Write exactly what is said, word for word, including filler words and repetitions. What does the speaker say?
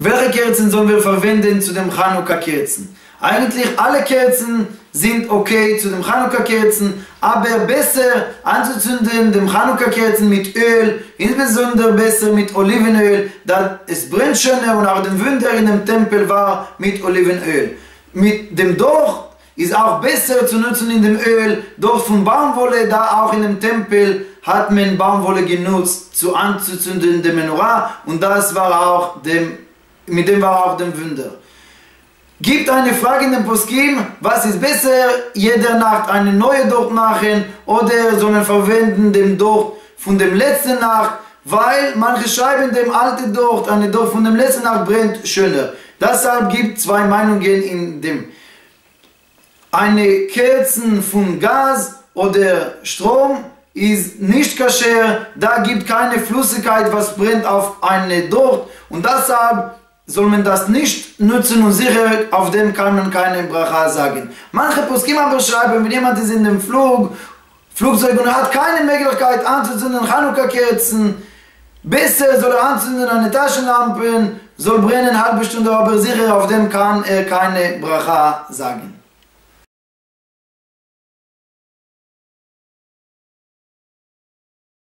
welche Kerzen sollen wir verwenden zu den Chanukka-Kerzen? Eigentlich alle Kerzen sind okay zu den Chanukka-Kerzen, aber besser anzuzünden den Chanukka-Kerzen mit Öl, insbesondere besser mit Olivenöl, da es brennt schöner und auch der Wunder in dem Tempel war mit Olivenöl. Mit dem Docht ist auch besser zu nutzen in dem Öl, Docht von Baumwolle, da auch in dem Tempel hat man Baumwolle genutzt zu anzuzünden der Menorah und das war auch dem, mit dem war auch dem Wunder. Gibt eine Frage in den Poskim, was ist besser, jede Nacht eine neue Docht machen oder soll man verwenden den Docht von dem letzten Nacht, weil manche schreiben dem alten Docht, eine Docht von dem letzten Nacht brennt schöner. Deshalb gibt es zwei Meinungen in dem. Eine Kerzen von Gas oder Strom ist nicht kascher, da gibt keine Flüssigkeit, was brennt auf eine Docht und deshalb soll man das nicht nutzen und sicher, auf dem kann man keine Bracha sagen. Manche Poskim aber schreiben, wenn jemand ist in dem Flug, Flugzeug und hat keine Möglichkeit anzuzünden Chanukka-Kerzen, besser soll er anzünden eine Taschenlampe, soll brennen eine halbe Stunde, aber sicher, auf dem kann er keine Bracha sagen.